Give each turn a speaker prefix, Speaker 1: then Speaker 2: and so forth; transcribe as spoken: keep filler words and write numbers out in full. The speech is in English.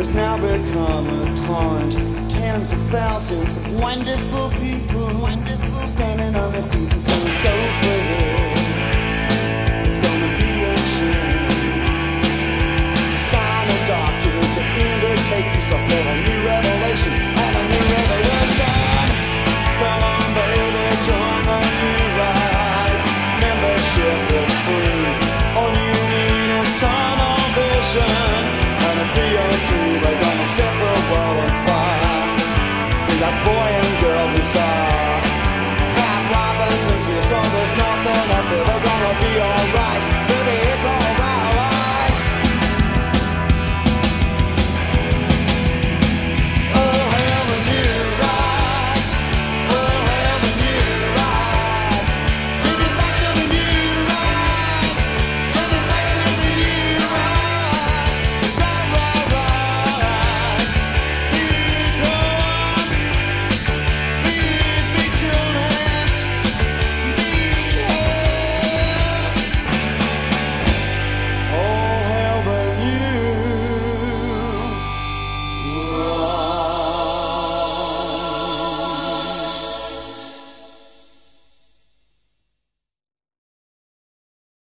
Speaker 1: has now become a torrent. Tens of thousands of wonderful people, wonderful, standing on their feet, and so go for it. It's gonna be a chance to sign a document to indicate yourself for a new revelation and a new revelation. Come on, baby, join the new ride. Membership is free. All you need is tunnel vision. And at three oh three, we're gonna set the world on fire. We got boy and girl beside.